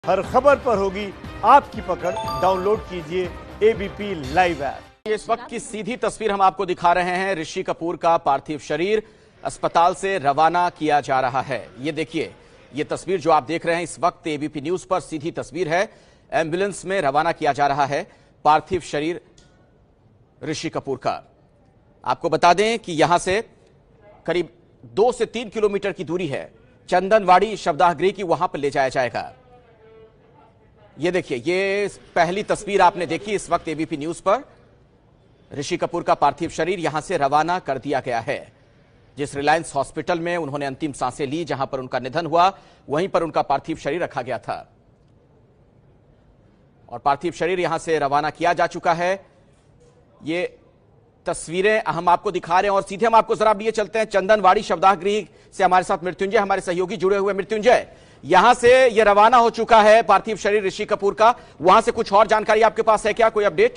हर खबर पर होगी आपकी पकड़। डाउनलोड कीजिए एबीपी लाइव ऐप। इस वक्त की सीधी तस्वीर हम आपको दिखा रहे हैं। ऋषि कपूर का पार्थिव शरीर अस्पताल से रवाना किया जा रहा है। ये देखिए, ये तस्वीर जो आप देख रहे हैं इस वक्त एबीपी न्यूज पर सीधी तस्वीर है। एम्बुलेंस में रवाना किया जा रहा है पार्थिव शरीर ऋषि कपूर का। आपको बता दें कि यहां से करीब 2 से 3 किलोमीटर की दूरी है। चंदनवाड़ी शवदाह गृह की, वहां पर ले जाया जाएगा। ये देखिए, ये पहली तस्वीर आपने देखी इस वक्त एबीपी न्यूज पर। ऋषि कपूर का पार्थिव शरीर यहां से रवाना कर दिया गया है। जिस रिलायंस हॉस्पिटल में उन्होंने अंतिम सांसें ली, जहां पर उनका निधन हुआ, वहीं पर उनका पार्थिव शरीर रखा गया था और पार्थिव शरीर यहां से रवाना किया जा चुका है। ये तस्वीरें हम आपको दिखा रहे हैं और सीधे हम आपको जरा लिए चलते हैं चंदनवाड़ी शवदाह गृह से। हमारे साथ मृत्युंजय, हमारे सहयोगी जुड़े हुए। मृत्युंजय, यहां से यह रवाना हो चुका है पार्थिव शरीर ऋषि कपूर का। वहां से कुछ और जानकारी आपके पास है क्या, कोई अपडेट?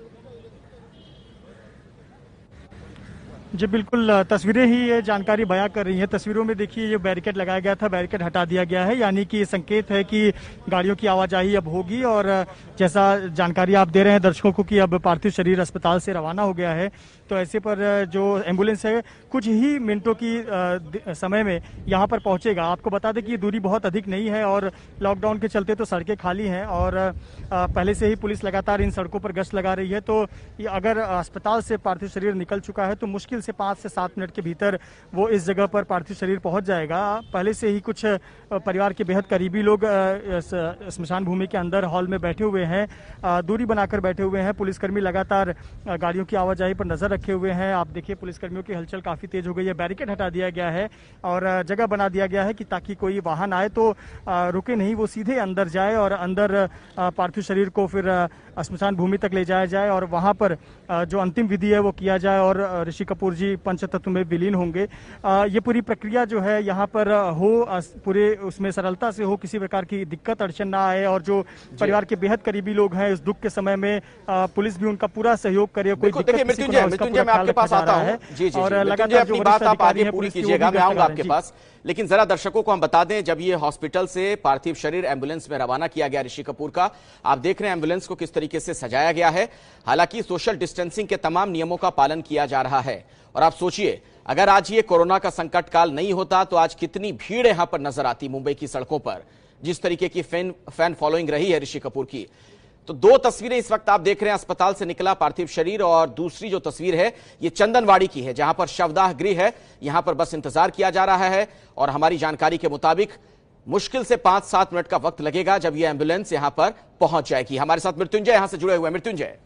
जी बिल्कुल, तस्वीरें ही ये जानकारी बयां कर रही हैं। तस्वीरों में देखिए, ये बैरिकेड लगाया गया था, बैरिकेड हटा दिया गया है, यानी कि संकेत है कि गाड़ियों की आवाजाही अब होगी। और जैसा जानकारी आप दे रहे हैं दर्शकों को कि अब पार्थिव शरीर अस्पताल से रवाना हो गया है, तो ऐसे पर जो एम्बुलेंस है कुछ ही मिनटों की समय में यहाँ पर पहुंचेगा। आपको बता दें कि ये दूरी बहुत अधिक नहीं है और लॉकडाउन के चलते तो सड़कें खाली हैं और पहले से ही पुलिस लगातार इन सड़कों पर गश्त लगा रही है। तो अगर अस्पताल से पार्थिव शरीर निकल चुका है तो मुश्किल से 5 से 7 मिनट के भीतर वो इस जगह पर पार्थिव शरीर पहुंच जाएगा। पहले से ही कुछ परिवार के बेहद करीबी लोग स्मशान भूमि के अंदर हॉल में बैठे हुए हैं, दूरी बनाकर बैठे हुए हैं। पुलिसकर्मी लगातार गाड़ियों की आवाजाही पर नजर रखे हुए हैं। आप देखिए, पुलिसकर्मियों की हलचल काफी तेज हो गई है। बैरिकेड हटा दिया गया है और जगह बना दिया गया है कि ताकि कोई वाहन आए तो रुके नहीं, वो सीधे अंदर जाए और अंदर पार्थिव शरीर को फिर स्मशान भूमि तक ले जाया जाए और वहां पर जो अंतिम विधि है वो किया जाए और ऋषि कपूर जी पंचतत्व में विलीन होंगे। ये पूरी प्रक्रिया जो है यहाँ पर हो पूरे उसमें सरलता से हो, किसी प्रकार की दिक्कत अड़चन ना आए और जो परिवार के बेहद करीबी लोग हैं इस दुख के समय में पुलिस भी उनका पूरा सहयोग करे। कोई मृत्युंजय, मैं आपके पास आता हूं। जी जी, और लगातार अपनी बात आप आगे पूरी कीजिएगा, मैं आऊंगा आपके पास। लेकिन जरा दर्शकों को हम बता दें, जब ये हॉस्पिटल से पार्थिव शरीर एम्बुलेंस में रवाना किया गया ऋषि कपूर का, आप देख रहे हैं एम्बुलेंस को किस तरीके से सजाया गया है। हालांकि सोशल डिस्टेंसिंग के तमाम नियमों का पालन किया जा रहा है। और आप सोचिए, अगर आज ये कोरोना का संकट काल नहीं होता तो आज कितनी भीड़ यहां पर नजर आती मुंबई की सड़कों पर, जिस तरीके की फैन फॉलोइंग रही है ऋषि कपूर की। तो 2 तस्वीरें इस वक्त आप देख रहे हैं, अस्पताल से निकला पार्थिव शरीर, और दूसरी जो तस्वीर है ये चंदनवाड़ी की है, जहां पर शवदाह गृह है। यहां पर बस इंतजार किया जा रहा है और हमारी जानकारी के मुताबिक मुश्किल से 5-7 मिनट का वक्त लगेगा जब यह एम्बुलेंस यहां पर पहुंच जाएगी। हमारे साथ मृत्युंजय यहां से जुड़े हुए। मृत्युंजय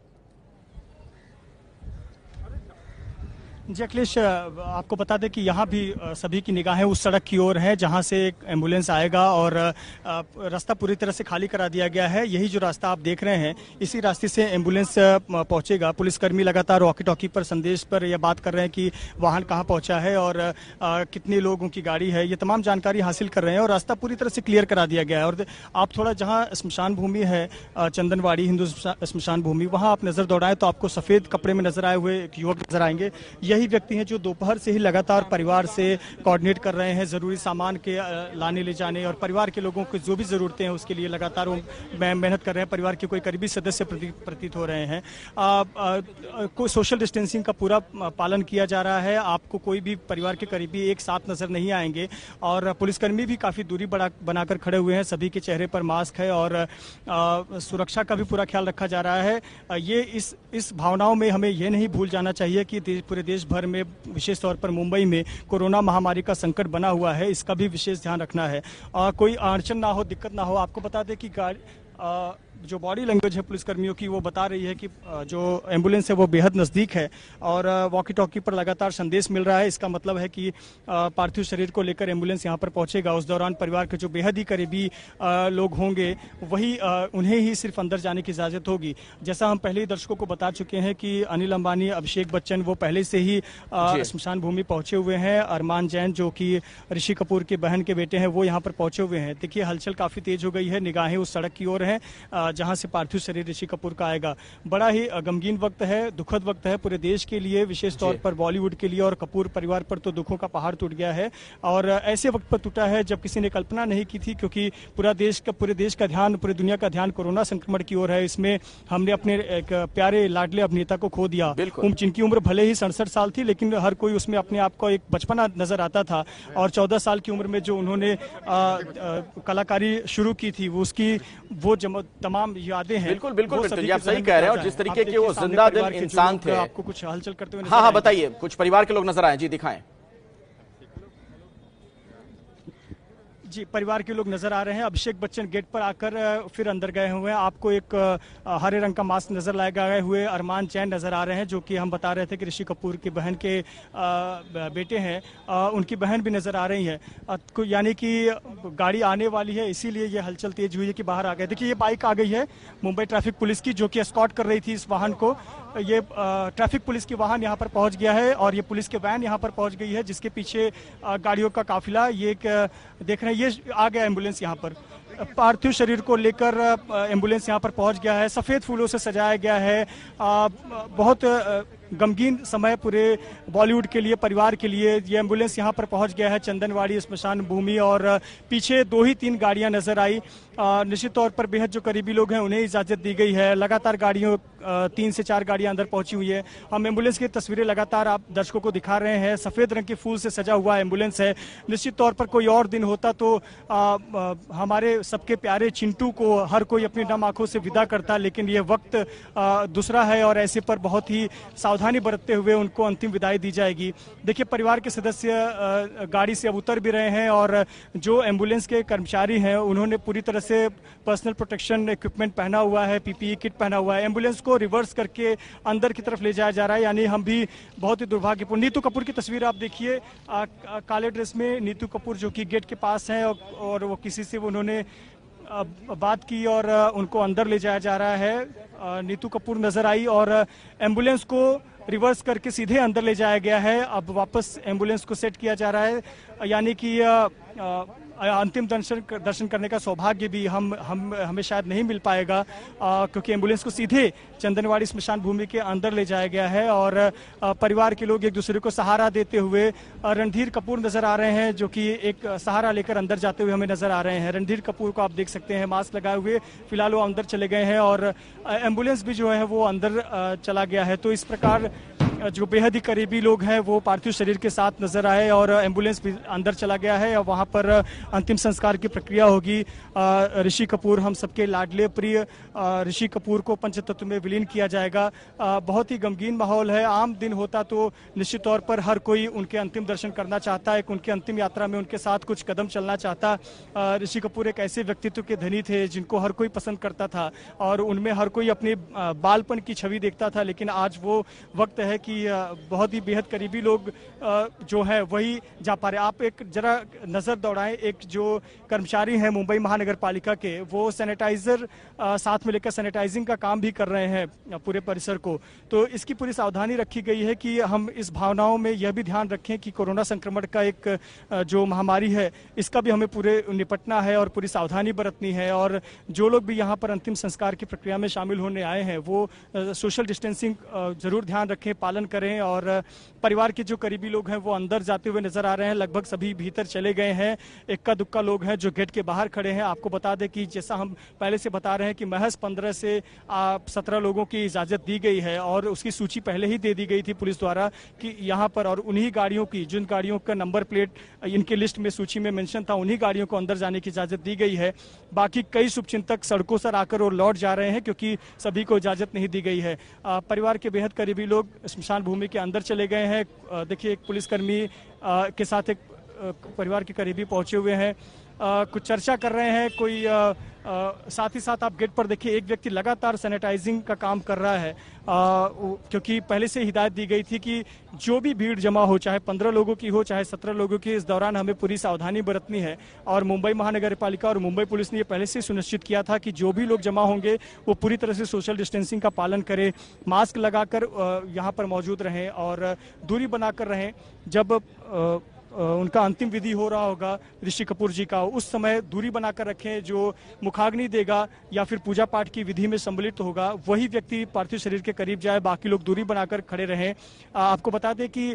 जी अखिलेश, आपको बता दें कि यहाँ भी सभी की निगाहें उस सड़क की ओर है जहाँ से एक एम्बुलेंस आएगा और रास्ता पूरी तरह से खाली करा दिया गया है। यही जो रास्ता आप देख रहे हैं, इसी रास्ते से एम्बुलेंस पहुँचेगा। पुलिसकर्मी लगातार वॉकी टॉकी पर संदेश पर यह बात कर रहे हैं कि वाहन कहाँ पहुँचा है और कितने लोगों की गाड़ी है, ये तमाम जानकारी हासिल कर रहे हैं और रास्ता पूरी तरह से क्लियर करा दिया गया है। और आप थोड़ा जहाँ स्मशान भूमि है, चंदनवाड़ी हिंदू स्मशान भूमि, वहाँ आप नज़र दौड़ाएं तो आपको सफ़ेद कपड़े में नजर आए हुए एक युवक नजर आएंगे। यही व्यक्ति हैं जो दोपहर से ही लगातार परिवार से कोऑर्डिनेट कर रहे हैं, जरूरी सामान के लाने ले जाने और परिवार के लोगों को जो भी जरूरतें हैं उसके लिए लगातार मेहनत कर रहे हैं। परिवार के कोई करीबी सदस्य प्रतीत हो रहे हैं। कोई सोशल डिस्टेंसिंग का पूरा पालन किया जा रहा है। आपको कोई भी परिवार के करीबी एक साथ नजर नहीं आएंगे और पुलिसकर्मी भी काफी दूरी बनाकर खड़े हुए हैं। सभी के चेहरे पर मास्क है और सुरक्षा का भी पूरा ख्याल रखा जा रहा है। ये इस भावनाओं में हमें यह नहीं भूल जाना चाहिए कि पूरे देश भर में, विशेष तौर पर मुंबई में कोरोना महामारी का संकट बना हुआ है। इसका भी विशेष ध्यान रखना है और कोई अड़चन ना हो, दिक्कत ना हो। आपको बता दें कि जो बॉडी लैंग्वेज है पुलिसकर्मियों की वो बता रही है कि जो एम्बुलेंस है वो बेहद नज़दीक है और वॉकी टॉकी पर लगातार संदेश मिल रहा है। इसका मतलब है कि पार्थिव शरीर को लेकर एम्बुलेंस यहाँ पर पहुँचेगा। उस दौरान परिवार के जो बेहद ही करीबी लोग होंगे वही उन्हें ही सिर्फ अंदर जाने की इजाज़त होगी। जैसा हम पहले ही दर्शकों को बता चुके हैं कि अनिल अंबानी, अभिषेक बच्चन वो पहले से ही स्मशान भूमि पहुँचे हुए हैं। अरमान जैन जो कि ऋषि कपूर की बहन के बेटे हैं वो यहाँ पर पहुँचे हुए हैं। देखिए, हलचल काफ़ी तेज हो गई है, निगाहें उस सड़क की ओर हैं जहां से पार्थिव शरीर ऋषि कपूर का आएगा। बड़ा ही गमगीन वक्त है, दुखद वक्त है पूरे देश के लिए, विशेष तौर पर बॉलीवुड के लिए, और कपूर परिवार पर तो दुखों का पहाड़ टूट गया है। और ऐसे वक्त पर टूटा है जब किसी ने कल्पना नहीं की थी, क्योंकि पूरे देश का ध्यान, पूरी दुनिया का ध्यान कोरोना संक्रमण की ओर है। इसमें हमने अपने एक प्यारे लाडले अभिनेता को खो दिया, जिनकी उम्र भले ही 67 साल थी, लेकिन हर कोई उसमें अपने आप को एक बचपना नजर आता था। और 14 साल की उम्र में जो उन्होंने कलाकारी शुरू की थी, वो तमाम यादें हैं। बिल्कुल बिल्कुल बिल्कुल, आप सही कह रहे हैं। और जिस तरीके के वो जिंदा दिल इंसान थे। आपको कुछ हलचल करते हुए हाँ, बताइए, कुछ परिवार के लोग नजर आए जी, दिखाएं। जी, परिवार के लोग नजर आ रहे हैं। अभिषेक बच्चन गेट पर आकर फिर अंदर गए हुए हैं। आपको एक हरे रंग का मास्क नजर लगाए हुए अरमान चैन नजर आ रहे हैं, जो कि हम बता रहे थे कि ऋषि कपूर की बहन के बेटे हैं। उनकी बहन भी नजर आ रही है, यानी कि गाड़ी आने वाली है, इसीलिए ये हलचल तेज हुई है कि बाहर आ गए। देखिए, ये बाइक आ गई है मुंबई ट्रैफिक पुलिस की, जो कि एस्कॉर्ट कर रही थी इस वाहन को। ये ट्रैफिक पुलिस की वाहन यहाँ पर पहुंच गया है और ये पुलिस के वैन यहाँ पर पहुंच गई है, जिसके पीछे गाड़ियों का काफिला। ये देख रहे हैं, ये आ गया एम्बुलेंस यहाँ पर। पार्थिव शरीर को लेकर एम्बुलेंस यहाँ पर पहुंच गया है, सफेद फूलों से सजाया गया है। बहुत गमगीन समय पूरे बॉलीवुड के लिए, परिवार के लिए। ये एम्बुलेंस यहाँ पर पहुंच गया है चंदनवाड़ी स्मशान भूमि, और पीछे 2 ही 3 गाड़ियां नजर आई। निश्चित तौर पर बेहद जो करीबी लोग हैं उन्हें इजाजत दी गई है। लगातार गाड़ियों 3 से 4 गाड़ियां अंदर पहुंची हुई है। हम एम्बुलेंस की तस्वीरें लगातार आप दर्शकों को दिखा रहे हैं। सफेद रंग के फूल से सजा हुआ एम्बुलेंस है। निश्चित तौर पर कोई और दिन होता तो हमारे सबके प्यारे चिंटू को हर कोई अपनी नम आंखों से विदा करता, लेकिन ये वक्त दूसरा है और ऐसे पर बहुत ही सावधानी बरतते हुए उनको अंतिम विदाई दी जाएगी। देखिए, परिवार के सदस्य गाड़ी से अब उतर भी रहे हैं, और जो एम्बुलेंस के कर्मचारी हैं उन्होंने पूरी तरह से पर्सनल प्रोटेक्शन इक्विपमेंट पहना हुआ है, पीपीई किट पहना हुआ है। एम्बुलेंस को रिवर्स करके अंदर की तरफ ले जाया जा रहा है, यानी हम भी बहुत ही दुर्भाग्यपूर्ण। नीतू कपूर की तस्वीर आप देखिए, काले ड्रेस में नीतू कपूर जो कि गेट के पास है, और वो किसी से उन्होंने बात की और उनको अंदर ले जाया जा रहा है। नीतू कपूर नजर आई और एम्बुलेंस को रिवर्स करके सीधे अंदर ले जाया गया है। अब वापस एम्बुलेंस को सेट किया जा रहा है, यानी कि अंतिम दर्शन करने का सौभाग्य भी हमें शायद नहीं मिल पाएगा, क्योंकि एम्बुलेंस को सीधे चंदनवाड़ी स्मशान भूमि के अंदर ले जाया गया है। और परिवार के लोग एक दूसरे को सहारा देते हुए, रणधीर कपूर नजर आ रहे हैं जो कि एक सहारा लेकर अंदर जाते हुए हमें नजर आ रहे हैं। रणधीर कपूर को आप देख सकते हैं मास्क लगाए हुए, फिलहाल वो अंदर चले गए हैं और एम्बुलेंस भी जो है वो अंदर चला गया है। तो इस प्रकार जो बेहद ही करीबी लोग हैं वो पार्थिव शरीर के साथ नजर आए और एम्बुलेंस भी अंदर चला गया है और वहां पर अंतिम संस्कार की प्रक्रिया होगी। ऋषि कपूर, हम सबके लाडले प्रिय ऋषि कपूर को पंचतत्व में विलीन किया जाएगा। बहुत ही गमगीन माहौल है। आम दिन होता तो निश्चित तौर पर हर कोई उनके अंतिम दर्शन करना चाहता है, उनके अंतिम यात्रा में उनके साथ कुछ कदम चलना चाहता। ऋषि कपूर एक ऐसे व्यक्तित्व के धनी थे जिनको हर कोई पसंद करता था और उनमें हर कोई अपने बालपन की छवि देखता था, लेकिन आज वो वक्त है कि बहुत ही बेहद करीबी लोग जो है वही जा पा रहे। आप एक जरा नजर दौड़ाएं, एक जो कर्मचारी हैं मुंबई महानगर पालिका के, वो सैनिटाइजर साथ में लेकर सैनिटाइजिंग का काम भी कर रहे हैं पूरे परिसर को। तो इसकी पूरी सावधानी रखी गई है कि हम इस भावनाओं में यह भी ध्यान रखें कि कोरोना संक्रमण का एक जो महामारी है इसका भी हमें पूरे निपटना है और पूरी सावधानी बरतनी है। और जो लोग भी यहाँ पर अंतिम संस्कार की प्रक्रिया में शामिल होने आए हैं वो सोशल डिस्टेंसिंग जरूर ध्यान रखें, पालन करें। और परिवार के जो करीबी लोग हैं वो अंदर जाते हुए नजर आ रहे हैं, लगभग सभी भीतर चले गए हैं। इक्का दुक्का लोग हैं जो गेट के बाहर खड़े हैं। आपको बता दें कि जैसा हम पहले से बता रहे हैं कि महज 15 से 17 लोगों की इजाजत दी गई है और उसकी सूची पहले ही दे दी गई थी पुलिस द्वारा कि यहाँ पर, और उन्हीं गाड़ियों की, जिन गाड़ियों का नंबर प्लेट इनके लिस्ट में सूची में मेंशन था, उन्हीं गाड़ियों को अंदर जाने की इजाजत दी गई है। बाकी कई शुभचिंतक सड़कों से आकर और लौट जा रहे हैं क्योंकि सभी को इजाजत नहीं दी गई है। परिवार के बेहद करीबी लोग स्मशान भूमि के अंदर चले गए हैं। देखिए, एक पुलिसकर्मी के साथ एक परिवार के करीबी पहुंचे हुए हैं, कुछ चर्चा कर रहे हैं। कोई साथ ही साथ आप गेट पर देखिए, एक व्यक्ति लगातार सैनिटाइजिंग का काम कर रहा है, क्योंकि पहले से हिदायत दी गई थी कि जो भी भीड़ जमा हो, चाहे 15 लोगों की हो चाहे 17 लोगों की, इस दौरान हमें पूरी सावधानी बरतनी है। और मुंबई महानगर पालिका और मुंबई पुलिस ने ये पहले से सुनिश्चित किया था कि जो भी लोग जमा होंगे वो पूरी तरह से सोशल डिस्टेंसिंग का पालन करें, मास्क लगाकर यहाँ पर मौजूद रहें और दूरी बनाकर रहें। जब उनका अंतिम विधि हो रहा होगा ऋषि कपूर जी का, उस समय दूरी बनाकर रखें। जो मुखाग्नि देगा या फिर पूजा पाठ की विधि में सम्मिलित होगा वही व्यक्ति पार्थिव शरीर के करीब जाए, बाकी लोग दूरी बनाकर खड़े रहें। आपको बता दें कि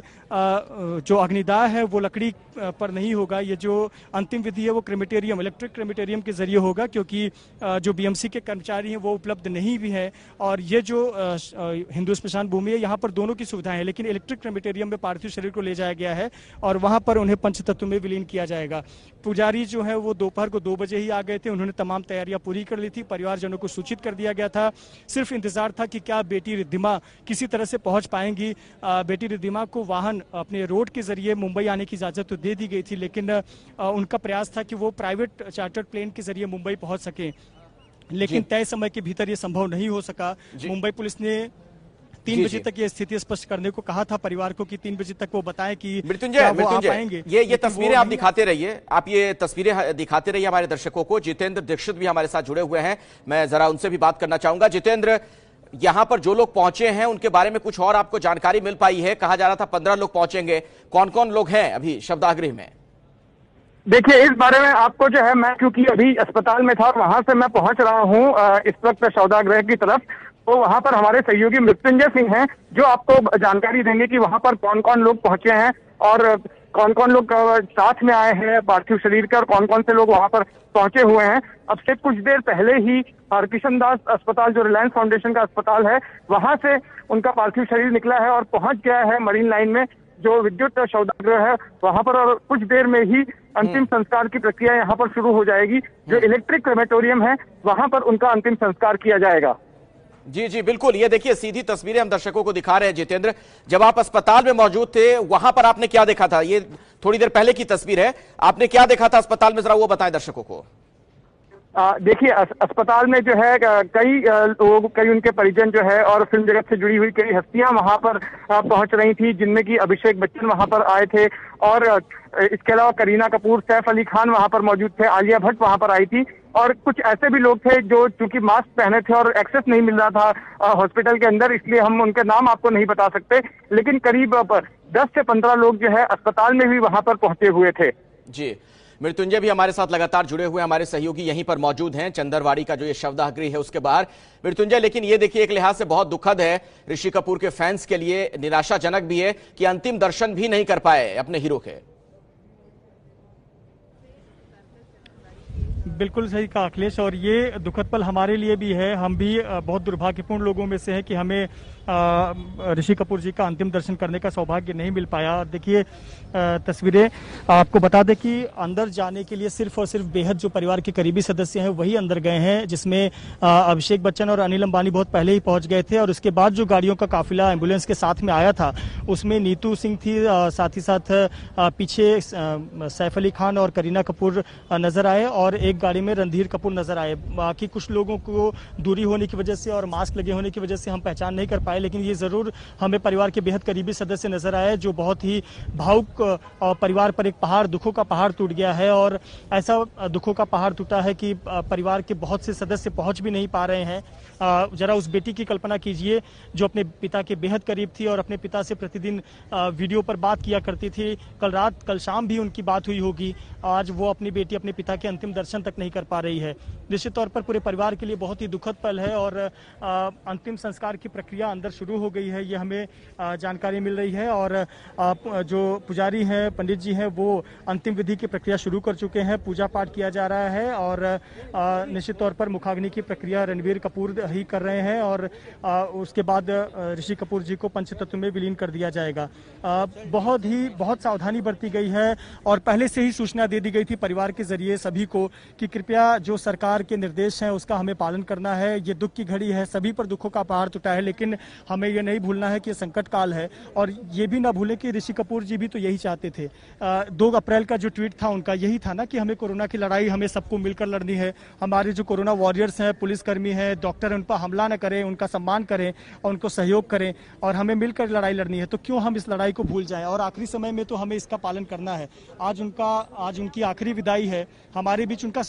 जो अग्निदाह है वो लकड़ी पर नहीं होगा। ये जो अंतिम विधि है वो क्रेमेटेरियम, इलेक्ट्रिक क्रेमेटेरियम के जरिए होगा, क्योंकि जो बीएमसी के कर्मचारी हैं वो उपलब्ध नहीं भी है। और ये जो हिंदू स्मशान भूमि है यहाँ पर दोनों की सुविधाएं हैं, लेकिन इलेक्ट्रिक क्रेमेटेरियम में पार्थिव शरीर को ले जाया गया है और वहां पर उन्हें पंचतत्व में विलीन किया जाएगा। पुजारी जो है वो दोपहर को 2 बजे ही आ गए थे, उन्होंने तमाम तैयारियां पूरी कर ली थी, परिवारजनों को सूचित कर दिया गया था। सिर्फ इंतजार था कि क्या बेटी रिद्धिमा किसी तरह से पहुंच पाएंगी। बेटी रिद्धिमा को वाहन अपने रोड के जरिए मुंबई आने की इजाजत तो दे दी गई थी, लेकिन उनका प्रयास था कि वो प्राइवेट चार्टर्ड प्लेन के जरिए मुंबई पहुंच सके, लेकिन तय समय के भीतर ये संभव नहीं हो सका। मुंबई पुलिस ने 3 बजे तक ये स्थिति स्पष्ट करने को कहा था परिवार को कि 3 बजे तक वो बताएं कि क्या वो आ पाएंगे। ये तस्वीरें आप दिखाते रहिए, आप ये तस्वीरें दिखाते रहिए हमारे दर्शकों को। जितेंद्र दीक्षित भी हमारे साथ जुड़े हुए हैं, मैं जरा उनसे भी बात करना चाहूंगा। जितेंद्र, यहां पर जो लोग पहुंचे हैं उनके बारे में कुछ और आपको जानकारी मिल पाई है? कहा जा रहा था 15 लोग पहुंचेंगे, कौन कौन लोग हैं अभी शवदाह में? देखिए, इस बारे में आपको जो है, मैं क्योंकि अभी अस्पताल में था और वहां से मैं पहुंच रहा हूं इस वक्त शवदाह की तरफ, तो वहां पर हमारे सहयोगी मृत्युंजय सिंह हैं जो आपको जानकारी देंगे कि वहां पर कौन कौन लोग पहुंचे हैं और कौन कौन लोग साथ में आए हैं पार्थिव शरीर के और कौन कौन से लोग वहां पर पहुंचे हुए हैं। अब से कुछ देर पहले ही हरकिशन दास अस्पताल, जो रिलायंस फाउंडेशन का अस्पताल है, वहां से उनका पार्थिव शरीर निकला है और पहुंच गया है मरीन लाइन में जो विद्युत शवदाह है वहां पर, और कुछ देर में ही अंतिम संस्कार की प्रक्रिया यहां पर शुरू हो जाएगी। जो इलेक्ट्रिक क्रेमेटोरियम है वहां पर उनका अंतिम संस्कार किया जाएगा। जी जी बिल्कुल, ये देखिए सीधी तस्वीरें हम दर्शकों को दिखा रहे हैं। जितेंद्र, जब आप अस्पताल में मौजूद थे वहां पर आपने क्या देखा था? ये थोड़ी देर पहले की तस्वीर है, आपने क्या देखा था अस्पताल में, जरा वो बताएं दर्शकों को। देखिए, अस्पताल में जो है कई लोग, कई उनके परिजन जो है और फिल्म जगत से जुड़ी हुई कई हस्तियां वहां पर पहुंच रही थी, जिनमें कि अभिषेक बच्चन वहां पर आए थे और इसके अलावा करीना कपूर, सैफ अली खान वहां पर मौजूद थे, आलिया भट्ट वहां पर आई थी और कुछ ऐसे भी लोग थे जो चूंकि मास्क पहने थे और एक्सेस नहीं मिल रहा था हॉस्पिटल के अंदर, इसलिए हम उनके नाम आपको नहीं बता सकते, लेकिन करीब 10 से 15 लोग जो है अस्पताल में भी वहां पर पहुंचे हुए थे। जी, मृत्युंजय भी हमारे साथ लगातार जुड़े हुए, हमारे सहयोगी यहीं पर मौजूद हैं चंदरवाड़ी का जो ये शवदाह गृह है उसके बाहर। मृत्युंजय, लेकिन ये देखिए एक लिहाज से बहुत दुखद है ऋषि कपूर के फैंस के लिए, निराशाजनक भी है कि अंतिम दर्शन भी नहीं कर पाए अपने हीरो के। बिल्कुल सही कहा अखिलेश, और ये दुखद पल हमारे लिए भी है। हम भी बहुत दुर्भाग्यपूर्ण लोगों में से हैं कि हमें ऋषि कपूर जी का अंतिम दर्शन करने का सौभाग्य नहीं मिल पाया। देखिए तस्वीरें आपको बता दें कि अंदर जाने के लिए सिर्फ और सिर्फ बेहद जो परिवार के करीबी सदस्य हैं वही अंदर गए हैं, जिसमें अभिषेक बच्चन और अनिल अंबानी बहुत पहले ही पहुंच गए थे और उसके बाद जो गाड़ियों का काफिला एम्बुलेंस के साथ में आया था उसमें नीतू सिंह थी, साथ ही साथ पीछे सैफ अली खान और करीना कपूर नजर आए और एक गाड़ी में रणधीर कपूर नजर आए। बाकी कुछ लोगों को दूरी होने की वजह से और मास्क लगे होने की वजह से हम पहचान नहीं कर पाए, लेकिन ये जरूर हमें परिवार के बेहद करीबी सदस्य नजर आए जो बहुत ही भावुक, परिवार पर एक पहाड़, दुखों का पहाड़ टूट गया है और ऐसा दुखों का पहाड़ टूटा है कि परिवार के बहुत से सदस्य पहुंच भी नहीं पा रहे हैं। जरा उस बेटी की कल्पना कीजिए जो अपने पिता के बेहद करीब थी और अपने पिता से प्रतिदिन वीडियो पर बात किया करती थी। कल शाम भी उनकी बात हुई होगी, आज वो अपनी बेटी, अपने पिता के अंतिम दर्शन तक नहीं कर पा रही है। निश्चित तौर पर पूरे परिवार के लिए बहुत ही दुखद पल है और अंतिम संस्कार की प्रक्रिया अंदर शुरू हो गई है, ये हमें जानकारी मिल रही है और जो पुजारी हैं, पंडित जी हैं, वो अंतिम विधि की प्रक्रिया शुरू कर चुके हैं। पूजा पाठ किया जा रहा है और निश्चित तौर पर मुखाग्नि की प्रक्रिया रणबीर कपूर ही कर रहे हैं और उसके बाद ऋषि कपूर जी को पंचतत्व में विलीन कर दिया जाएगा। बहुत सावधानी बरती गई है और पहले से ही सूचना दे दी गई थी परिवार के जरिए सभी को कि कृपया जो सरकार के निर्देश हैं उसका हमें पालन करना है। ये दुख की घड़ी है, सभी पर दुखों का पहाड़ टूटा है, लेकिन हमें ये नहीं भूलना है कि ये संकट काल है और ये भी ना भूलें कि ऋषि कपूर जी भी तो यही चाहते थे। 2 अप्रैल का जो ट्वीट था उनका यही था ना कि हमें कोरोना की लड़ाई हमें सबको मिलकर लड़नी है। हमारे जो कोरोना वॉरियर्स हैं, पुलिसकर्मी हैं, डॉक्टर हैं, उन पर हमला न करें, उनका सम्मान करें और उनको सहयोग करें और हमें मिलकर लड़ाई लड़नी है। तो क्यों हम इस लड़ाई को भूल जाएं और आखिरी समय में तो हमें इसका पालन करना है। आज उनकी आखिरी विदाई है, हमारे बीच उनका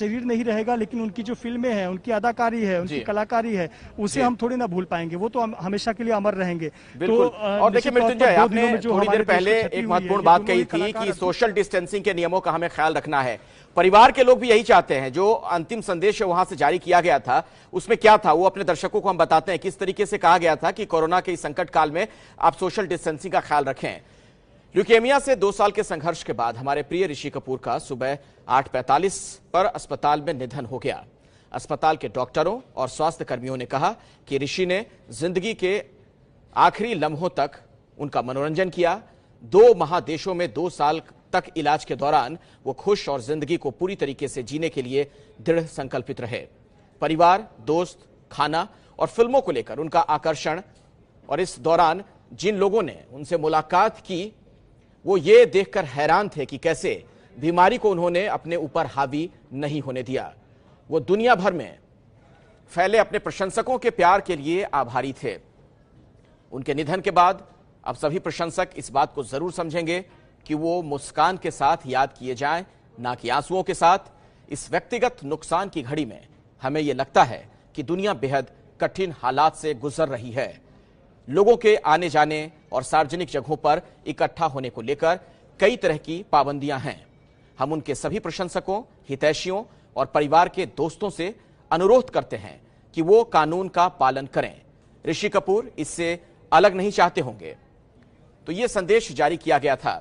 शरीर नहीं रहेगा, लेकिन उनकी जो फिल्में हैं, उनकी अदाकारी है, उनकी कलाकारी है, उसे हम थोड़ी ना भूल पाएंगे। वो तो हमेशा के लिए अमर रहेंगे। तो और देखिए मृत्युंजय, आपने थोड़ी देर पहले एक महत्वपूर्ण बात कही थी कि सोशल डिस्टेंसिंग के नियमों का हमें ख्याल रखना है। परिवार के लोग भी यही चाहते हैं। जो अंतिम संदेश वहां से जारी किया गया था उसमें क्या था, वो अपने दर्शकों को हम बताते हैं। किस तरीके से कहा गया था कि कोरोना के इस संकट काल में आप सोशल डिस्टेंसिंग का ख्याल रखें। ल्यूकेमिया से 2 साल के संघर्ष के बाद हमारे प्रिय ऋषि कपूर का सुबह 8:45 पर अस्पताल में निधन हो गया। अस्पताल के डॉक्टरों और स्वास्थ्य कर्मियों ने कहा कि ऋषि ने जिंदगी के आखिरी लम्हों तक उनका मनोरंजन किया। 2 महादेशों में 2 साल तक इलाज के दौरान वो खुश और जिंदगी को पूरी तरीके से जीने के लिए दृढ़ संकल्पित रहे। परिवार, दोस्त, खाना और फिल्मों को लेकर उनका आकर्षण, और इस दौरान जिन लोगों ने उनसे मुलाकात की वो ये देखकर हैरान थे कि कैसे बीमारी को उन्होंने अपने ऊपर हावी नहीं होने दिया। वो दुनिया भर में फैले अपने प्रशंसकों के प्यार के लिए आभारी थे। उनके निधन के बाद अब सभी प्रशंसक इस बात को जरूर समझेंगे कि वो मुस्कान के साथ याद किए जाएं, ना कि आंसुओं के साथ। इस व्यक्तिगत नुकसान की घड़ी में हमें यह लगता है कि दुनिया बेहद कठिन हालात से गुजर रही है। लोगों के आने जाने और सार्वजनिक जगहों पर इकट्ठा होने को लेकर कई तरह की पाबंदियां हैं। हम उनके सभी प्रशंसकों, हितैषियों और परिवार के दोस्तों से अनुरोध करते हैं कि वो कानून का पालन करें। ऋषि कपूर इससे अलग नहीं चाहते होंगे। तो यह संदेश जारी किया गया था,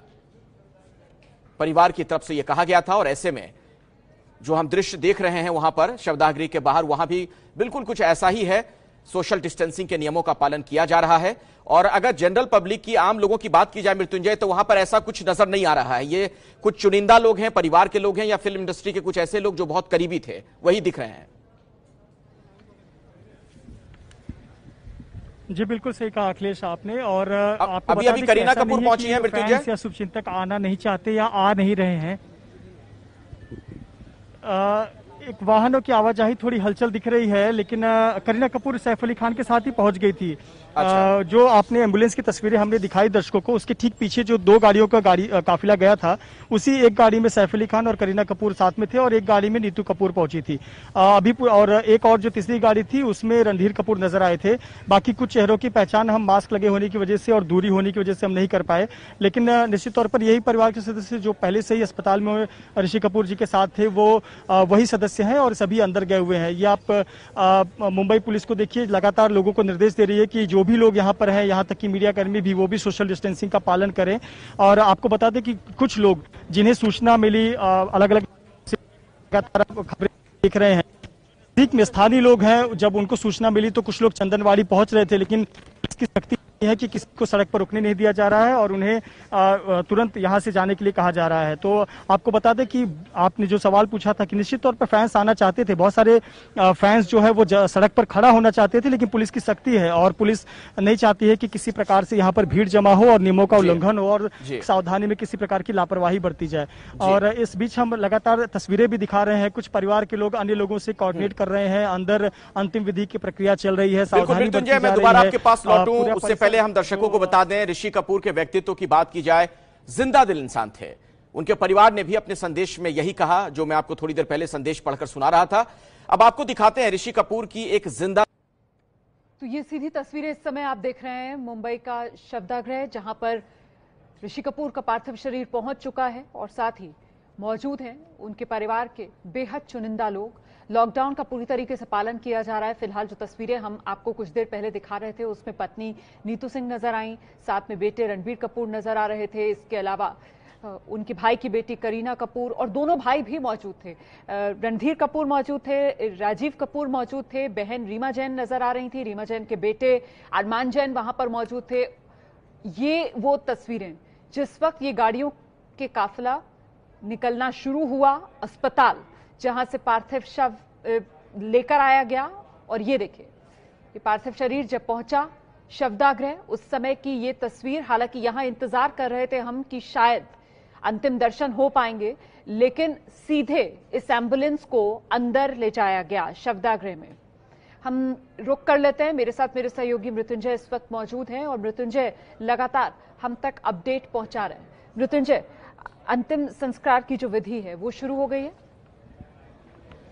परिवार की तरफ से यह कहा गया था। और ऐसे में जो हम दृश्य देख रहे हैं वहां पर शवदाह के बाहर, वहां भी बिल्कुल कुछ ऐसा ही है। सोशल डिस्टेंसिंग के नियमों का पालन किया जा रहा है। और अगर जनरल पब्लिक की, आम लोगों की बात की जाए मृत्युंजय, तो वहां पर ऐसा कुछ नजर नहीं आ रहा है। ये कुछ चुनिंदा लोग हैं, परिवार के लोग हैं, या फिल्म इंडस्ट्री के कुछ ऐसे लोग जो बहुत करीबी थे, वही दिख रहे हैं। जी बिल्कुल सही कहा अखिलेश आपने। और आपको अभी करीना कपूर पहुंची हैं मृत्युंजय, या शुभचिंतक आना नहीं चाहते या आ नहीं रहे हैं। एक वाहनों की आवाजाही, थोड़ी हलचल दिख रही है, लेकिन करीना कपूर सैफ अली खान के साथ ही पहुंच गई थी। अच्छा। जो आपने एम्बुलेंस की तस्वीरें हमने दिखाई दर्शकों को, उसके ठीक पीछे जो 2 गाड़ियों का काफिला गया था, उसी एक गाड़ी में सैफ अली खान और करीना कपूर साथ में थे और एक गाड़ी में नीतू कपूर पहुंची थी। अभी और एक और जो तीसरी गाड़ी थी उसमें रणधीर कपूर नजर आए थे। बाकी कुछ चेहरों की पहचान हम मास्क लगे होने की वजह से और दूरी होने की वजह से हम नहीं कर पाए, लेकिन निश्चित तौर पर यही परिवार के सदस्य जो पहले से ही अस्पताल में ऋषि कपूर जी के साथ थे वो वही सदस्य हैं और सभी अंदर गए हुए हैं। ये आप मुंबई पुलिस को देखिए, लगातार लोगों को निर्देश दे रही है कि जो भी लोग यहाँ पर हैं, यहाँ तक कि मीडिया कर्मी भी, वो भी सोशल डिस्टेंसिंग का पालन करें। और आपको बता दें कि कुछ लोग जिन्हें सूचना मिली, अलग अलग खबरें देख रहे हैं, ठीक में स्थानीय लोग हैं, जब उनको सूचना मिली तो कुछ लोग चंदनवाड़ी पहुंच रहे थे, लेकिन इसकी सख्ती है कि किसी को सड़क पर रुकने नहीं दिया जा रहा है और उन्हें तुरंत यहां से जाने के लिए कहा जा रहा है। तो आपको बता दें कि आपने जो सवाल पूछा था कि निश्चित तौर पर फैंस आना चाहते थे, बहुत सारे फैंस जो है वो सड़क पर खड़ा होना चाहते थे, लेकिन पुलिस की सख्ती है और पुलिस नहीं चाहती है कि किसी प्रकार से यहाँ पर भीड़ जमा हो और नियमों का उल्लंघन हो और सावधानी में किसी प्रकार की लापरवाही बरती जाए। और इस बीच हम लगातार तस्वीरें भी दिखा रहे हैं, कुछ परिवार के लोग अन्य लोगों से कोऑर्डिनेट कर रहे हैं, अंदर अंतिम विधि की प्रक्रिया चल रही है, सावधानी बरती जा रही है। मैं दोबारा आपके पास लौटूं उससे पहले हम दर्शकों को बता दें, ऋषि कपूर के व्यक्तित्व की बात की जाए, जिंदा दिल इंसान थे। उनके परिवार ने भी अपने संदेश में यही कहा, जो मैं आपको थोड़ी देर पहले संदेश पढ़कर सुना रहा था। अब आपको दिखाते हैं ऋषि कपूर की एक जिंदा। तो ये सीधी तस्वीरें इस समय आप देख रहे हैं मुंबई का शवदाह, जहां पर ऋषि कपूर का पार्थिव शरीर पहुंच चुका है और साथ ही मौजूद हैं उनके परिवार के बेहद चुनिंदा लोग। लॉकडाउन का पूरी तरीके से पालन किया जा रहा है। फिलहाल जो तस्वीरें हम आपको कुछ देर पहले दिखा रहे थे उसमें पत्नी नीतू सिंह नजर आई, साथ में बेटे रणबीर कपूर नजर आ रहे थे। इसके अलावा उनके भाई की बेटी करीना कपूर और दोनों भाई भी मौजूद थे। रणधीर कपूर मौजूद थे, राजीव कपूर मौजूद थे, बहन रीमा जैन नजर आ रही थी, रीमा जैन के बेटे अरमान जैन वहां पर मौजूद थे। ये वो तस्वीरें जिस वक्त ये गाड़ियों के काफिला निकलना शुरू हुआ अस्पताल जहां से पार्थिव शव लेकर आया गया, और ये देखिए ये पार्थिव शरीर जब पहुंचा शवदाह, उस समय की ये तस्वीर। हालांकि यहां इंतजार कर रहे थे हम कि शायद अंतिम दर्शन हो पाएंगे, लेकिन सीधे इस एम्बुलेंस को अंदर ले जाया गया शवदाह में। हम रुक कर लेते हैं, मेरे साथ मेरे सहयोगी मृत्युंजय इस वक्त मौजूद हैं और मृत्युंजय लगातार हम तक अपडेट पहुंचा रहे हैं। मृत्युंजय, अंतिम संस्कार की जो विधि है वो शुरू हो गई है?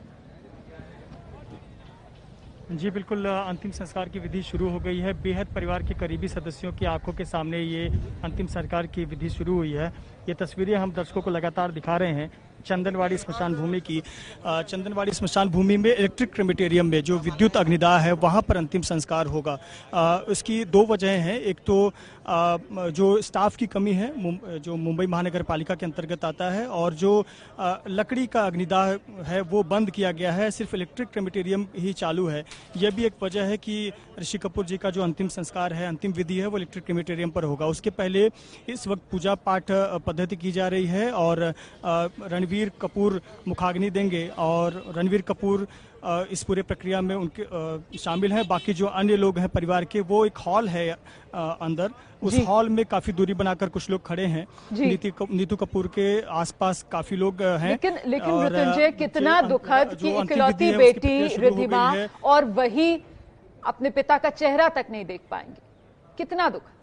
जी बिल्कुल, अंतिम संस्कार की विधि शुरू हो गई है। बेहद परिवार के करीबी सदस्यों की आंखों के सामने ये अंतिम संस्कार की विधि शुरू हुई है। ये तस्वीरें हम दर्शकों को लगातार दिखा रहे हैं चंदनवाड़ी स्मशान भूमि की। चंदनवाड़ी स्मशान भूमि में इलेक्ट्रिक क्रेमेटेरियम में जो विद्युत अग्निदाह है वहाँ पर अंतिम संस्कार होगा। इसकी दो वजह हैं। एक तो जो स्टाफ की कमी है जो मुंबई महानगर पालिका के अंतर्गत आता है, और जो लकड़ी का अग्निदाह है वो बंद किया गया है, सिर्फ इलेक्ट्रिक क्रेमेटेरियम ही चालू है। यह भी एक वजह है कि ऋषि कपूर जी का जो अंतिम संस्कार है, अंतिम विधि है, वो इलेक्ट्रिक क्रेमेटेरियम पर होगा। उसके पहले इस वक्त पूजा पाठ पद्धति की जा रही है और रणवीर कपूर मुखाग्नि देंगे और रणवीर कपूर इस पूरे प्रक्रिया में उनके शामिल हैं। बाकी जो अन्य लोग हैं परिवार के, वो एक हॉल है अंदर, उस हॉल में काफी दूरी बनाकर कुछ लोग खड़े हैं। नीतू कपूर के आसपास काफी लोग हैं। लेकिन मृत्युंजय, कितना दुखद कि इकलौती बेटी रिद्धिमा और वही अपने पिता का चेहरा तक नहीं देख पाएंगे। कितना दुखद।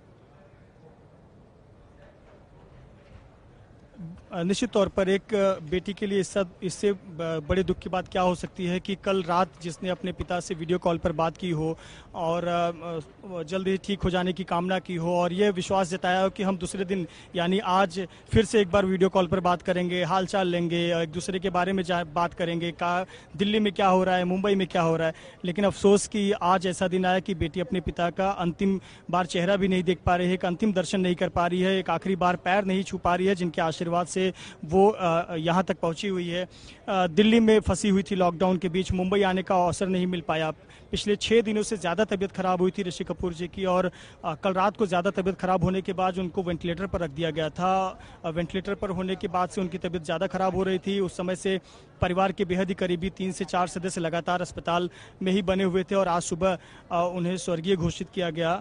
निश्चित तौर पर एक बेटी के लिए इससे बड़े दुख की बात क्या हो सकती है कि कल रात जिसने अपने पिता से वीडियो कॉल पर बात की हो और जल्द ही ठीक हो जाने की कामना की हो और ये विश्वास जताया हो कि हम दूसरे दिन यानी आज फिर से एक बार वीडियो कॉल पर बात करेंगे, हालचाल लेंगे, एक दूसरे के बारे में बात करेंगे, दिल्ली में क्या हो रहा है, मुंबई में क्या हो रहा है। लेकिन अफसोस कि आज ऐसा दिन आया कि बेटी अपने पिता का अंतिम बार चेहरा भी नहीं देख पा रही है, एक अंतिम दर्शन नहीं कर पा रही है, एक आखिरी बार पैर नहीं छू पा रही है, जिनके आशीर्वाद से वो यहाँ तक पहुंची हुई है। दिल्ली में फंसी हुई थी लॉकडाउन के बीच, मुंबई आने का अवसर नहीं मिल पाया। पिछले 6 दिनों से ज़्यादा तबीयत खराब हुई थी ऋषि कपूर जी की और कल रात को ज़्यादा तबीयत खराब होने के बाद उनको वेंटिलेटर पर रख दिया गया था। वेंटिलेटर पर होने के बाद से उनकी तबीयत ज़्यादा खराब हो रही थी। उस समय से परिवार के बेहद ही करीबी 3 से 4 सदस्य लगातार अस्पताल में ही बने हुए थे और आज सुबह उन्हें स्वर्गीय घोषित किया गया।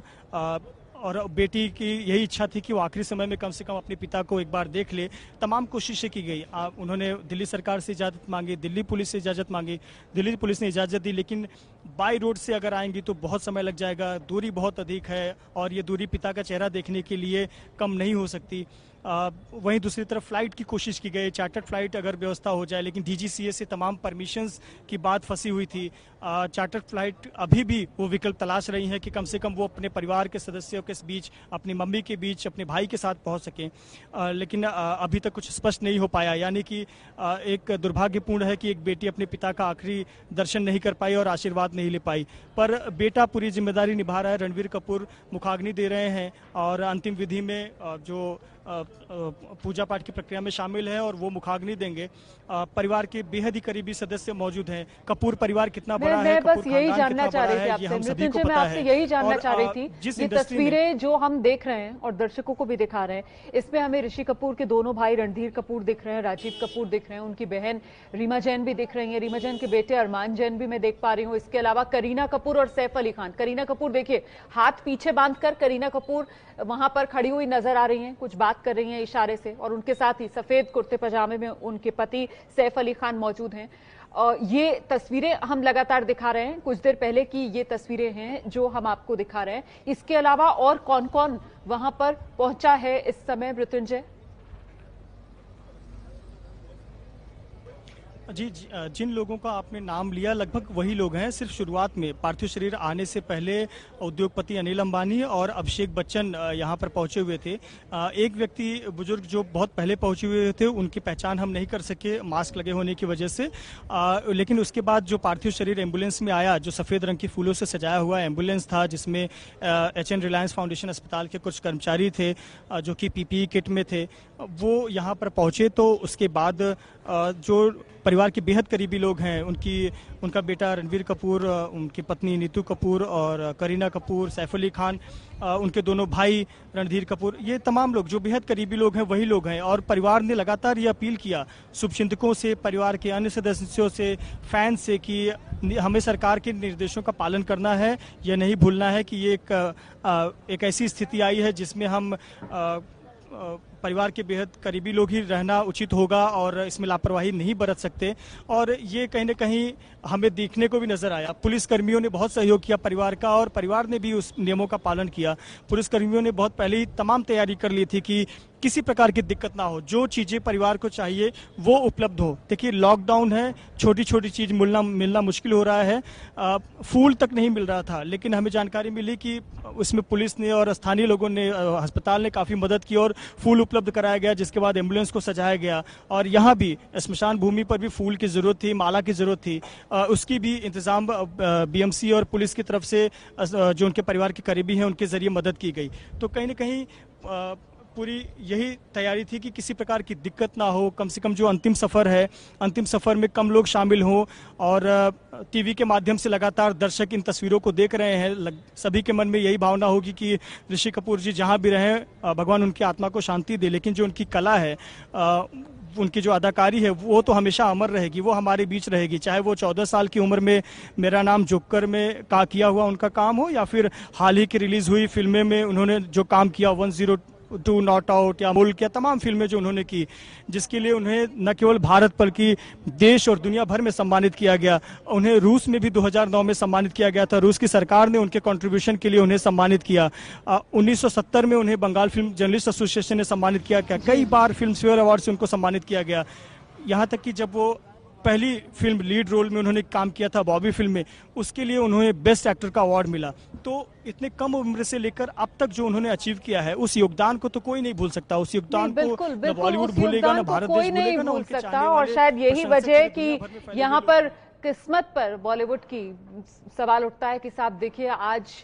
और बेटी की यही इच्छा थी कि वो आखिरी समय में कम से कम अपने पिता को एक बार देख ले। तमाम कोशिशें की गई। उन्होंने दिल्ली सरकार से इजाज़त मांगी, दिल्ली पुलिस से इजाज़त मांगी, दिल्ली पुलिस ने इजाज़त दी, लेकिन बाई रोड से अगर आएंगी तो बहुत समय लग जाएगा, दूरी बहुत अधिक है और ये दूरी पिता का चेहरा देखने के लिए कम नहीं हो सकती। वहीं दूसरी तरफ फ्लाइट की कोशिश की गई, चार्टर्ड फ्लाइट अगर व्यवस्था हो जाए, लेकिन डीजीसीए से तमाम परमिशंस की बात फंसी हुई थी। चार्टर्ड फ्लाइट अभी भी वो विकल्प तलाश रही है कि कम से कम वो अपने परिवार के सदस्यों के बीच, अपनी मम्मी के बीच, अपने भाई के साथ पहुंच सकें, लेकिन अभी तक कुछ स्पष्ट नहीं हो पाया। यानी कि एक दुर्भाग्यपूर्ण है कि एक बेटी अपने पिता का आखिरी दर्शन नहीं कर पाई और आशीर्वाद नहीं ले पाई, पर बेटा पूरी जिम्मेदारी निभा रहा है। रणवीर कपूर मुखाग्नि दे रहे हैं और अंतिम विधि में जो पूजा पाठ की प्रक्रिया में शामिल है और वो मुखाग्नि देंगे। परिवार के बेहद ही करीबी सदस्य मौजूद हैं। कपूर परिवार कितना बड़ा है, मैं बस यही जानना चाह रही थी आपसे, मृत्युंजय, मैं आपसे यही जानना चाह रही थी। ये तस्वीरें जो हम देख रहे हैं और दर्शकों को भी दिखा रहे हैं, इसमें हमें ऋषि कपूर के दोनों भाई रणधीर कपूर दिख रहे हैं, राजीव कपूर दिख रहे हैं, उनकी बहन रीमा जैन भी दिख रही है, रीमा जैन के बेटे अरमान जैन भी मैं देख पा रही हूँ। इसके अलावा करीना कपूर और सैफ अली खान। करीना कपूर देखिए, हाथ पीछे बांधकर करीना कपूर वहां पर खड़ी हुई नजर आ रही हैं, कुछ बात कर रही हैं इशारे से, और उनके साथ ही सफेद कुर्ते पजामे में उनके पति सैफ अली खान मौजूद हैं। ये तस्वीरें हम लगातार दिखा रहे हैं, कुछ देर पहले की ये तस्वीरें हैं जो हम आपको दिखा रहे हैं। इसके अलावा और कौन कौन वहां पर पहुंचा है इस समय, मृत्युंजय? जी, जिन लोगों का आपने नाम लिया लगभग वही लोग हैं। सिर्फ शुरुआत में पार्थिव शरीर आने से पहले उद्योगपति अनिल अंबानी और अभिषेक बच्चन यहां पर पहुंचे हुए थे। एक व्यक्ति बुजुर्ग जो बहुत पहले पहुंचे हुए थे, उनकी पहचान हम नहीं कर सके मास्क लगे होने की वजह से, लेकिन उसके बाद जो पार्थिव शरीर एम्बुलेंस में आया, जो सफ़ेद रंग की फूलों से सजाया हुआ एम्बुलेंस था, जिसमें HN रिलायंस फाउंडेशन अस्पताल के कुछ कर्मचारी थे जो कि PPE किट में थे, वो यहाँ पर पहुंचे। तो उसके बाद जो परिवार के बेहद करीबी लोग हैं, उनका बेटा रणवीर कपूर, उनकी पत्नी नीतू कपूर और करीना कपूर, सैफ अली खान, उनके दोनों भाई रणधीर कपूर, ये तमाम लोग जो बेहद करीबी लोग हैं वही लोग हैं। और परिवार ने लगातार ये अपील किया शुभचिंतकों से, परिवार के अन्य सदस्यों से, फैंस से कि हमें सरकार के निर्देशों का पालन करना है। यह नहीं भूलना है कि ये एक ऐसी स्थिति आई है जिसमें हम परिवार के बेहद करीबी लोग ही रहना उचित होगा और इसमें लापरवाही नहीं बरत सकते। और ये कहीं न कहीं हमें देखने को भी नजर आया। पुलिस कर्मियों ने बहुत सहयोग किया परिवार का, और परिवार ने भी उस नियमों का पालन किया। पुलिस कर्मियों ने बहुत पहले ही तमाम तैयारी कर ली थी कि किसी प्रकार की दिक्कत ना हो, जो चीजें परिवार को चाहिए वो उपलब्ध हो। देखिए लॉकडाउन है, छोटी छोटी चीज मिलना मुश्किल हो रहा है। फूल तक नहीं मिल रहा था, लेकिन हमें जानकारी मिली कि उसमें पुलिस ने और स्थानीय लोगों ने, अस्पताल ने काफी मदद की और फूल उपलब्ध कराया गया, जिसके बाद एम्बुलेंस को सजाया गया। और यहाँ भी स्मशान भूमि पर भी फूल की जरूरत थी, माला की जरूरत थी, उसकी भी इंतजाम बीएमसी और पुलिस की तरफ से जो उनके परिवार के करीबी हैं उनके जरिए मदद की गई। तो कहीं ना कहीं पूरी यही तैयारी थी कि किसी प्रकार की दिक्कत ना हो। कम से कम जो अंतिम सफर है, अंतिम सफर में कम लोग शामिल हों। और टीवी के माध्यम से लगातार दर्शक इन तस्वीरों को देख रहे हैं, सभी के मन में यही भावना होगी कि ऋषि कपूर जी जहां भी रहें भगवान उनकी आत्मा को शांति दे। लेकिन जो उनकी कला है, उनकी जो अदाकारी है, वो तो हमेशा अमर रहेगी, वो हमारे बीच रहेगी। चाहे वो 14 साल की उम्र में मेरा नाम जोकर में किया हुआ उनका काम हो, या फिर हाल ही की रिलीज हुई फिल्में में उन्होंने जो काम किया, 102 नॉट आउट या मुल्क या तमाम फिल्में जो उन्होंने की, जिसके लिए उन्हें न केवल भारत बल्कि देश और दुनिया भर में सम्मानित किया गया। उन्हें रूस में भी 2009 में सम्मानित किया गया था। रूस की सरकार ने उनके कंट्रीब्यूशन के लिए उन्हें सम्मानित किया। 1970 में उन्हें बंगाल फिल्म जर्नलिस्ट एसोसिएशन ने सम्मानित किया। कई बार फिल्म फेयर अवार्ड से उनको सम्मानित किया गया। यहाँ तक कि जब वो पहली फिल्म लीड रोल में उन्होंने काम किया था बॉबी फिल्म में, उसके लिए उन्हें बेस्ट एक्टर का अवार्ड मिला। तो इतने कम उम्र से लेकर अब तक जो उन्होंने अचीव किया है, उस योगदान को तो कोई नहीं भूल सकता। उस योगदान को न बॉलीवुड भूलेगा, न भारत देश भूलेगा, न उनके चाहने वाले। और शायद यही वजह है कि यहाँ पर किस्मत पर बॉलीवुड की सवाल उठता है कि साहब देखिए, आज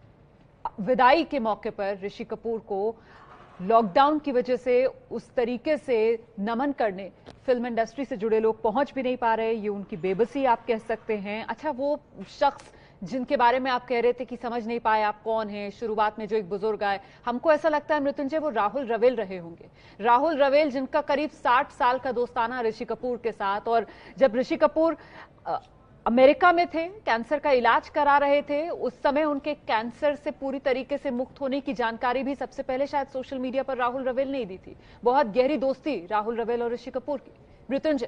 विदाई के मौके पर ऋषि कपूर को लॉकडाउन की वजह से उस तरीके से नमन करने फिल्म इंडस्ट्री से जुड़े लोग पहुंच भी नहीं पा रहे। ये उनकी बेबसी आप कह सकते हैं। अच्छा, वो शख्स जिनके बारे में आप कह रहे थे कि समझ नहीं पाए आप कौन हैं, शुरुआत में जो एक बुजुर्ग आए, हमको ऐसा लगता है मृत्युंजय वो राहुल रवेल रहे होंगे। राहुल रवेल, जिनका करीब 60 साल का दोस्ताना ऋषि कपूर के साथ, और जब ऋषि कपूर अमेरिका में थे, कैंसर का इलाज करा रहे थे, उस समय उनके कैंसर से पूरी तरीके से मुक्त होने की जानकारी भी सबसे पहले शायद सोशल मीडिया पर राहुल रवेल ने ही दी थी। बहुत गहरी दोस्ती राहुल रवेल और ऋषि कपूर की। मृत्युंजय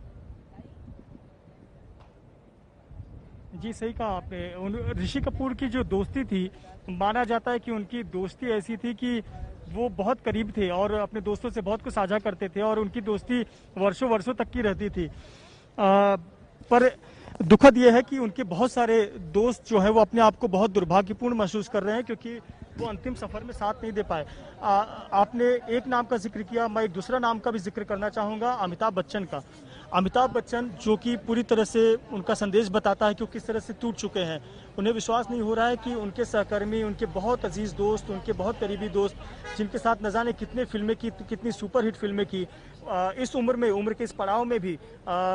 जी, सही कहा आपने। ऋषि कपूर की जो दोस्ती थी, माना जाता है कि उनकी दोस्ती ऐसी थी कि वो बहुत करीब थे और अपने दोस्तों से बहुत कुछ साझा करते थे, और उनकी दोस्ती वर्षों वर्षों तक की रहती थी। पर दुखद यह है कि उनके बहुत सारे दोस्त जो है वो अपने आप को बहुत दुर्भाग्यपूर्ण महसूस कर रहे हैं, क्योंकि वो अंतिम सफर में साथ नहीं दे पाए। आपने एक नाम का जिक्र किया, मैं एक दूसरा नाम का भी जिक्र करना चाहूंगा, अमिताभ बच्चन का। अमिताभ बच्चन, जो कि पूरी तरह से उनका संदेश बताता है कि वो किस तरह से टूट चुके हैं। उन्हें विश्वास नहीं हो रहा है कि उनके सहकर्मी, उनके बहुत अजीज दोस्त, उनके बहुत करीबी दोस्त, जिनके साथ न जाने कितने फिल्में की, कितनी सुपरहिट फिल्में की, इस उम्र में, उम्र के इस पड़ाव में भी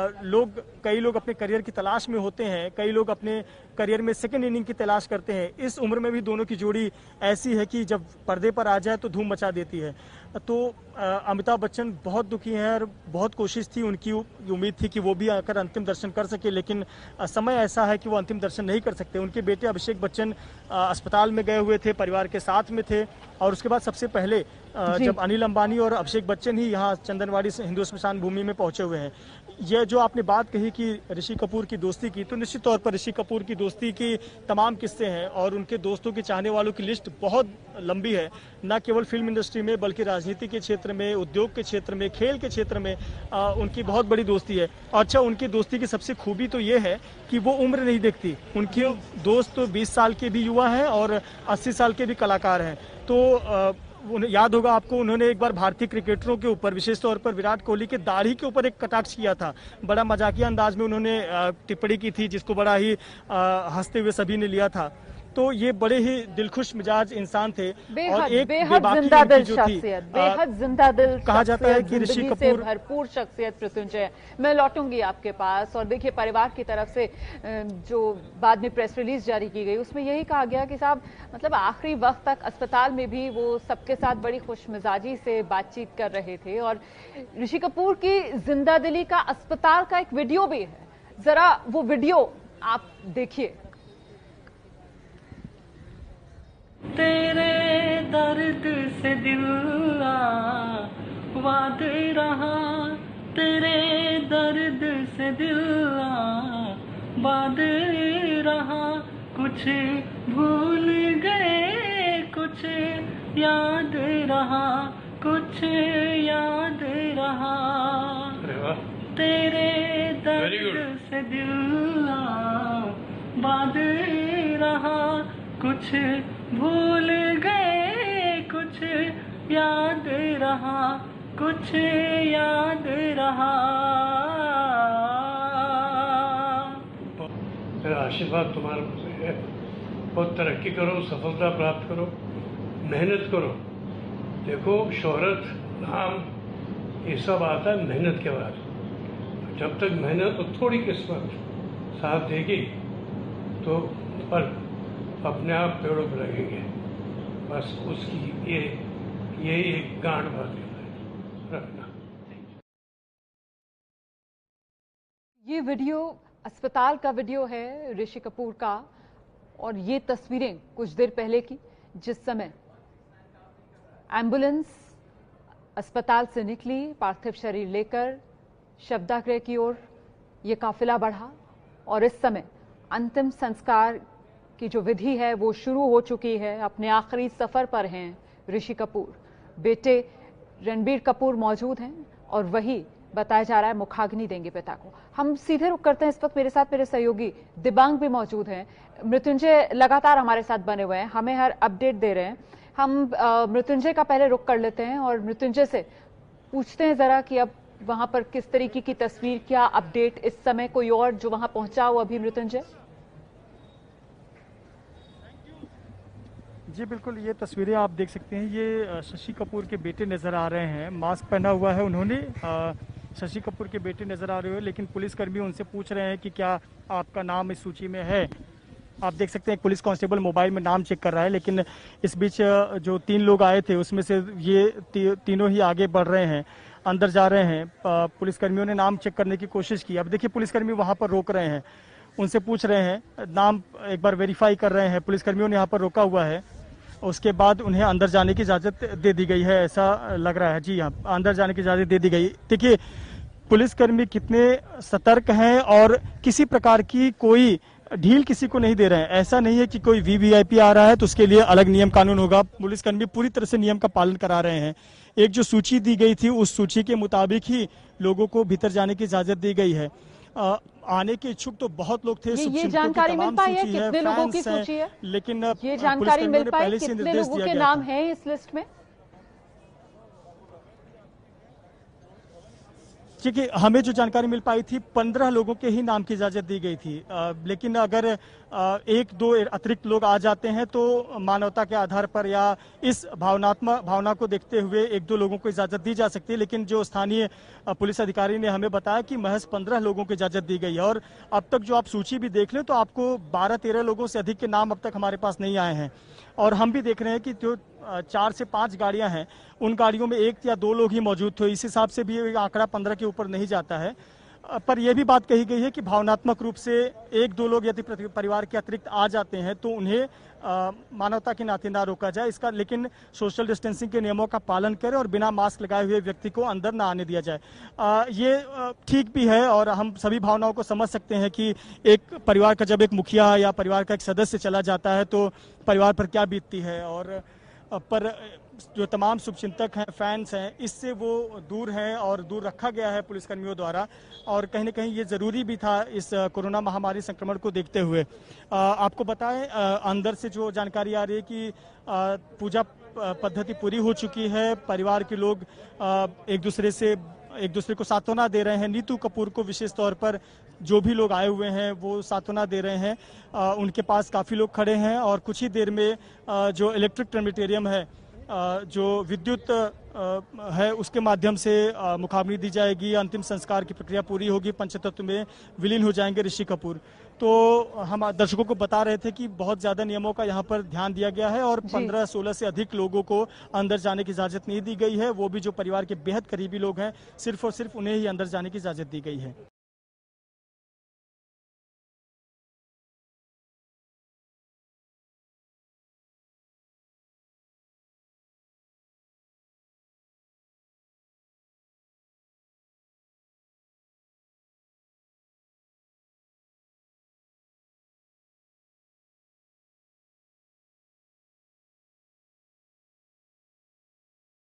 कई लोग अपने करियर की तलाश में होते हैं, कई लोग अपने करियर में सेकंड इनिंग की तलाश करते हैं। इस उम्र में भी दोनों की जोड़ी ऐसी है कि जब पर्दे पर आ जाए तो धूम मचा देती है। तो अमिताभ बच्चन बहुत दुखी हैं और बहुत कोशिश थी, उनकी उम्मीद थी कि वो भी आकर अंतिम दर्शन कर सके, लेकिन समय ऐसा है कि वो अंतिम दर्शन नहीं कर सकते। उनके बेटे अभिषेक बच्चन अस्पताल में गए हुए थे, परिवार के साथ में थे, और उसके बाद सबसे पहले जब अनिल अंबानी और अभिषेक बच्चन ही यहाँ चंदनवाड़ी से हिंदू स्मशान भूमि में पहुंचे हुए हैं। यह जो आपने बात कही कि ऋषि कपूर की दोस्ती की, तो निश्चित तौर पर ऋषि कपूर की दोस्ती की तमाम किस्से हैं, और उनके दोस्तों के चाहने वालों की लिस्ट बहुत लंबी है। न केवल फिल्म इंडस्ट्री में, बल्कि राजनीति के क्षेत्र में, उद्योग के क्षेत्र में, खेल के क्षेत्र में उनकी बहुत बड़ी दोस्ती है। अच्छा, उनकी दोस्ती की सबसे खूबी तो ये है कि वो उम्र नहीं देखती। उनके दोस्त तो 20 साल के भी युवा हैं और 80 साल के भी कलाकार हैं। तो उन्हें याद होगा आपको, उन्होंने एक बार भारतीय क्रिकेटरों के ऊपर, विशेष तौर पर विराट कोहली के दाढ़ी के ऊपर एक कटाक्ष किया था। बड़ा मजाकिया अंदाज में उन्होंने टिप्पणी की थी, जिसको बड़ा ही हंसते हुए सभी ने लिया था। तो ये बड़े ही दिलखुश मिजाज इंसान थे, और एक बेहद जिंदा दिल शख्सियत, बेहद जिंदा दिल कहा जाता है कि ऋषि कपूर भरपूर शख्सियत। मृत्युंजय, मैं लौटूंगी आपके पास। और देखिए, परिवार की तरफ से जो बाद में प्रेस रिलीज जारी की गई, उसमें यही कहा गया कि साहब, मतलब आखिरी वक्त तक अस्पताल में भी वो सबके साथ बड़ी खुशमिजाजी से बातचीत कर रहे थे। और ऋषि कपूर की जिंदा दिली का अस्पताल का एक वीडियो भी है, जरा वो वीडियो आप देखिए। तेरे दर्द से दिल बाद रहा तेरे दर्द से दिल बाद रहा, कुछ भूल गए कुछ याद रहा, कुछ याद रहा, तेरे दर्द से दिल बाद रहा, कुछ भूल गए कुछ याद रहा, कुछ याद रहा। मेरा आशीर्वाद तुम्हारे ऊपर है, बहुत तरक्की करो, सफलता प्राप्त करो, मेहनत करो। देखो शोहरत, नाम ये सब आता है मेहनत के बाद। जब तक मेहनत और थोड़ी किस्मत साथ देगी तो फल अपने आप पेड़ों पर लगेंगे। बस उसकी ये एक गांठ बात रखना। ये वीडियो अस्पताल का वीडियो है ऋषि कपूर का, और ये तस्वीरें कुछ देर पहले की, जिस समय एम्बुलेंस अस्पताल से निकली पार्थिव शरीर लेकर शवदाह की ओर ये काफिला बढ़ा, और इस समय अंतिम संस्कार की जो विधि है वो शुरू हो चुकी है। अपने आखिरी सफर पर हैं ऋषि कपूर, बेटे रणबीर कपूर मौजूद हैं और वही बताया जा रहा है मुखाग्नि देंगे पिता को। हम सीधे रुक करते हैं, इस वक्त मेरे साथ मेरे सहयोगी दिबांग भी मौजूद हैं। मृत्युंजय लगातार हमारे साथ बने हुए हैं, हमें हर अपडेट दे रहे हैं। हम मृत्युंजय का पहले रुक कर लेते हैं और मृत्युंजय से पूछते हैं जरा कि अब वहां पर किस तरीके की तस्वीर, क्या अपडेट इस समय, कोई और जो वहां पहुंचा हो अभी? मृत्युंजय जी बिल्कुल, ये तस्वीरें आप देख सकते हैं। ये शशि कपूर के बेटे नजर आ रहे हैं, मास्क पहना हुआ है उन्होंने। शशि कपूर के बेटे नजर आ रहे हैं, लेकिन पुलिसकर्मी उनसे पूछ रहे हैं कि क्या आपका नाम इस सूची में है। आप देख सकते हैं पुलिस कांस्टेबल मोबाइल में नाम चेक कर रहा है, लेकिन इस बीच जो 3 लोग आए थे उसमें से ये तीनों ही आगे बढ़ रहे हैं, अंदर जा रहे हैं। पुलिसकर्मियों ने नाम चेक करने की कोशिश की। अब देखिए पुलिसकर्मी वहां पर रोक रहे हैं, उनसे पूछ रहे हैं, नाम एक बार वेरीफाई कर रहे हैं। पुलिसकर्मियों ने यहाँ पर रोका हुआ है, उसके बाद उन्हें अंदर जाने की इजाजत दे दी गई है, ऐसा लग रहा है। जी हाँ, अंदर जाने की इजाजत दे दी गई। देखिए पुलिसकर्मी कितने सतर्क हैं और किसी प्रकार की कोई ढील किसी को नहीं दे रहे हैं। ऐसा नहीं है कि कोई वीवीआईपी आ रहा है तो उसके लिए अलग नियम कानून होगा। पुलिसकर्मी पूरी तरह से नियम का पालन करा रहे हैं। एक जो सूची दी गई थी उस सूची के मुताबिक ही लोगों को भीतर जाने की इजाजत दी गई है। आने के इच्छुक तो बहुत लोग थे। ये जानकारी मिल पाई है कितने लोगों की सूची है, लेकिन ये जानकारी मिल पाई कितने लोगों के नाम हैं इस लिस्ट में? देखिए हमें जो जानकारी मिल पाई थी 15 लोगों के ही नाम की इजाजत दी गई थी, लेकिन अगर 1-2 अतिरिक्त लोग आ जाते हैं तो मानवता के आधार पर या इस भावना को देखते हुए 1-2 लोगों को इजाजत दी जा सकती है। लेकिन जो स्थानीय पुलिस अधिकारी ने हमें बताया कि महज 15 लोगों को इजाजत दी गई है। और अब तक जो आप सूची भी देख लें तो आपको 12-13 लोगों से अधिक के नाम अब तक हमारे पास नहीं आए हैं। और हम भी देख रहे हैं कि जो 4 से 5 गाड़ियां हैं उन गाड़ियों में 1 या 2 लोग ही मौजूद थे। इस हिसाब से भी आंकड़ा 15 के ऊपर नहीं जाता है। पर यह भी बात कही गई है कि भावनात्मक रूप से 1-2 लोग यदि परिवार के अतिरिक्त आ जाते हैं तो उन्हें मानवता के नाते ना रोका जाए इसका, लेकिन सोशल डिस्टेंसिंग के नियमों का पालन करें और बिना मास्क लगाए हुए व्यक्ति को अंदर ना आने दिया जाए। ये ठीक भी है और हम सभी भावनाओं को समझ सकते हैं कि एक परिवार का जब एक मुखिया या परिवार का एक सदस्य चला जाता है तो परिवार पर क्या बीतती है। और पर जो तमाम शुभचिंतक हैं, फैंस हैं, इससे वो दूर हैं और दूर रखा गया है पुलिसकर्मियों द्वारा। और कहीं न कहीं ये ज़रूरी भी था इस कोरोना महामारी संक्रमण को देखते हुए। आपको बताएं अंदर से जो जानकारी आ रही है कि पूजा पद्धति पूरी हो चुकी है। परिवार के लोग एक दूसरे को सांत्वना दे रहे हैं। नीतू कपूर को विशेष तौर पर जो भी लोग आए हुए हैं वो सांत्वना दे रहे हैं। उनके पास काफ़ी लोग खड़े हैं और कुछ ही देर में जो इलेक्ट्रिक क्रेमेटेरियम है, जो विद्युत है, उसके माध्यम से मुखाग्नि दी जाएगी। अंतिम संस्कार की प्रक्रिया पूरी होगी, पंचतत्व में विलीन हो जाएंगे ऋषि कपूर। तो हम दर्शकों को बता रहे थे कि बहुत ज्यादा नियमों का यहाँ पर ध्यान दिया गया है और 15-16 से अधिक लोगों को अंदर जाने की इजाजत नहीं दी गई है। वो भी जो परिवार के बेहद करीबी लोग हैं, सिर्फ और सिर्फ उन्हें ही अंदर जाने की इजाजत दी गई है।